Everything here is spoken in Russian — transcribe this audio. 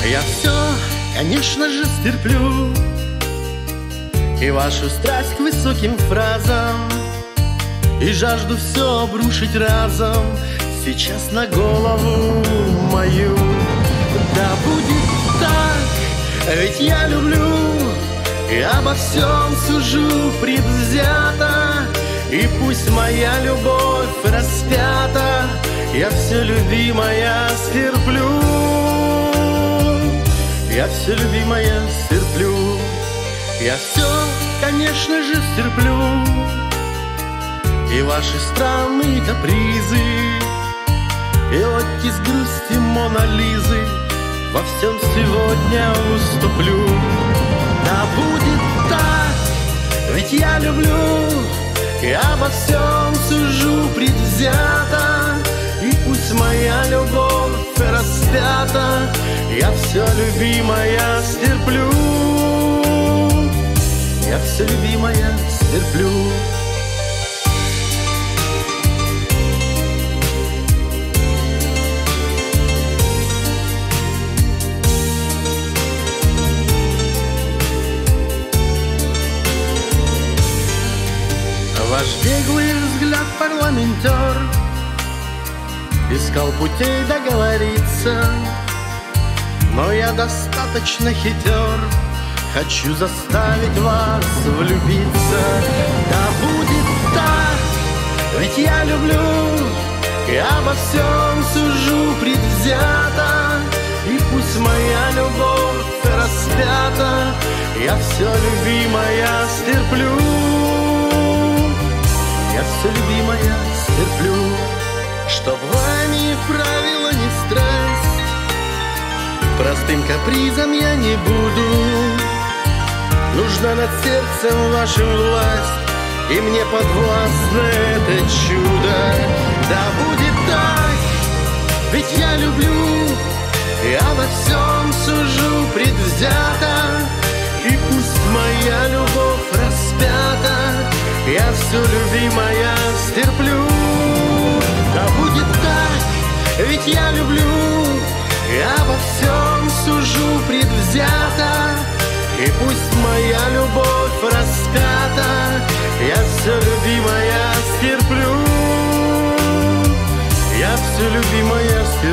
Я все, конечно же, стерплю, и вашу страсть к высоким фразам, и жажду все обрушить разом сейчас на голову мою. Да будет так, ведь я люблю и обо всем сужу предвзято. И пусть моя любовь распята, я все, любимая, стерплю. Я все, любимая, стерплю. Я все, конечно же, стерплю, и ваши странные капризы, и оттиск грусти Мона Лизы. Во всем сегодня уступлю. Да будет так, ведь я люблю и обо всем сужу предвзято. И пусть моя любовь распята, я все, любимая, стерплю. Я все, любимая, стерплю. Ваш беглый взгляд парламентер искал путей договориться, но я достаточно хитер, хочу заставить вас влюбиться. Да будет так, ведь я люблю и обо всем сужу предвзято. И пусть моя любовь распята, я все, любимая, стерплю. Я все, любимая, стерплю. Чтоб вами правила не страсть, простым капризом я не буду. Нужна над сердцем вашим власть, и мне подвластно это чудо. Да будет так, ведь я люблю и обо всем сужу предвзято. И пусть моя любовь распята, я все, любимая, стерплю. Да будет так, ведь я люблю и обо всем сужу предвзято. И пусть моя любовь распята, я все, любимая, стерплю. Я все, любимая, стерплю.